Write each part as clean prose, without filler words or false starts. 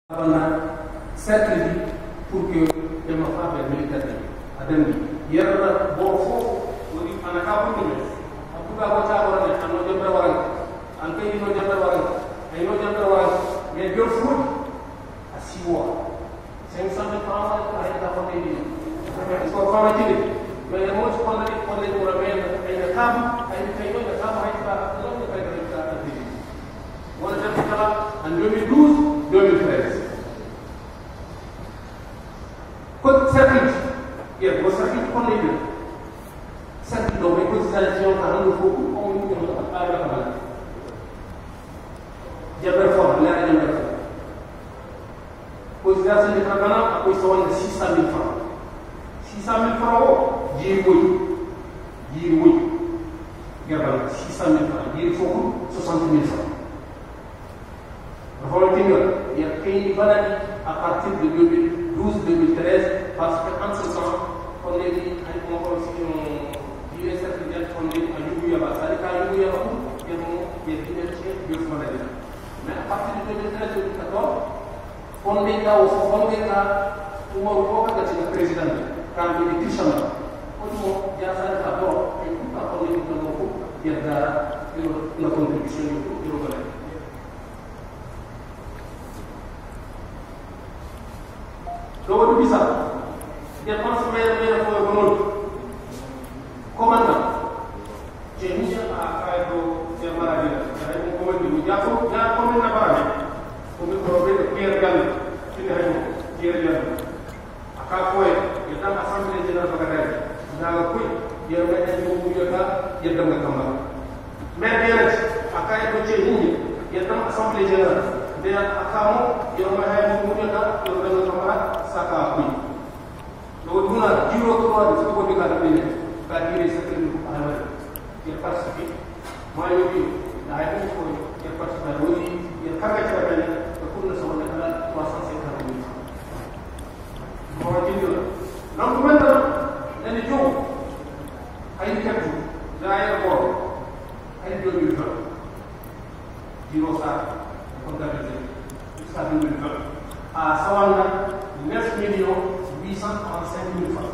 cercle bi pour que dema faɓe militaire adandi yerna bo fof woni ana ka ɓurɗume a puga ko caɓorane anno jemɓe waranka an kay no jemɓe waranka ayno jemɓe waranka mais jol fuuɗi a 6 mois 500 000 francs a hedda fonde ɗi ko famatide mais moƴi konde ɓura men ayna kaabu ayni kay ɗoƴa kaabu hayta londe kayta hedda addiri wona jemɓe kala en 2012 2013 code cercle ya bo cercle ko lay def cercle do may cotisation ka hando fofu ko mo ñu ko ak ala ka jabar fo la la jabar fo cotisation de travail ko so won 600 000 francs 600 000 francs jiri wuy jabar 600 000 francs jiri fofu 60 000 francs Volontiers, il y a pays valable à partir de 2012-2013 parce qu'en ce temps, on est dit, on a dit, l'USF on est dit, à Yougouya, c'est-à-dire qu'à Yougouya, il y a des libertés de ce modèle. Mais à partir de 2013-2014, on est là au fond, on est là, on a le président, quand il est Christian, on y a ça d'abord, et tout à on est dans le groupe, il y a la contribution du modèle. Loolu bisa dépense mais ko non commandant je ni a kaito de maladie ya ko ko di ja ko na barame ko mi ko be pierre gal ci ne hay pierre gal aka ko e ta assemblée générale bagay na la ko ya ma ne mo mu yota ya dama kamba mais bien aka e ko ci ni ya ta assemblée générale de akamo ya ma hay mo mu yota yo dama kamba saka kui lo duna jiro ko wa ko ko diga be ka dire sa ke ko ala ya participe ma yo bi na ay ko ya participe lo ni ya kaga ci rabene ko ko na sama ala 350 000 ko wa jiro non ko menda ne jo ay katu da ay ko ay do bi ko jiro sa ko da be sa 2020 a sawanda 9 835 000 francs.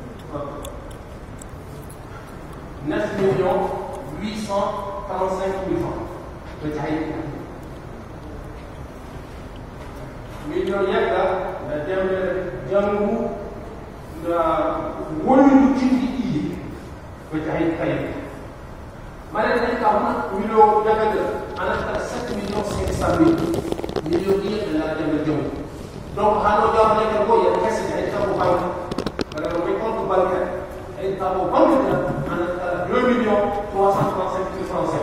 9 835 000 francs. Peut-être. Million yaga, la jamu, la wolu tindi peut-être. Malheureusement, million yaga, on a 7 500 000. Million de la jamu. Donc, hano jawab nek ko ya kesse ay tabu bank wala ko compte bancaire ay tabu banque ana 2 millions 335 000 francs.